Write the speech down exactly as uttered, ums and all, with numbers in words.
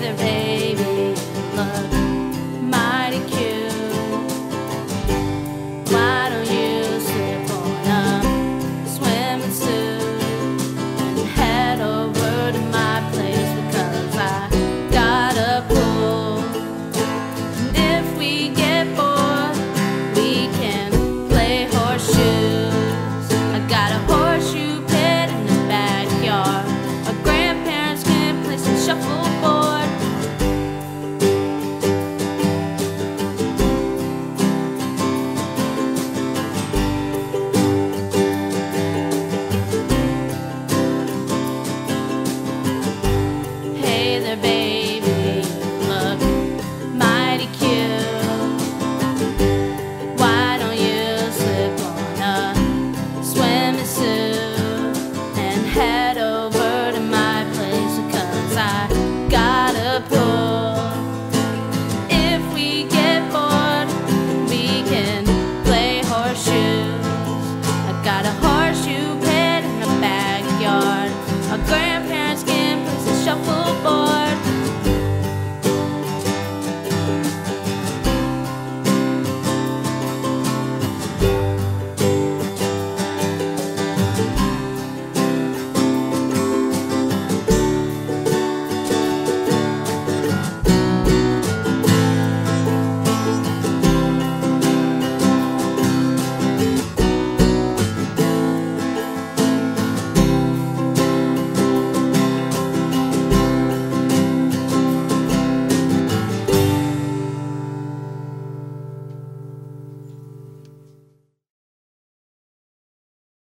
there, baby, look mighty cute. Why don't you slip on a swimming suit and head over to my place, because I got a pool. And if we get bored, we can play horseshoes. I got a horseshoe pit in the backyard. My grandparents can play some shuffleboard. Hey there, baby, look mighty cute. Why don't you slip on a swimming suit and head over to my place, because I got a pool.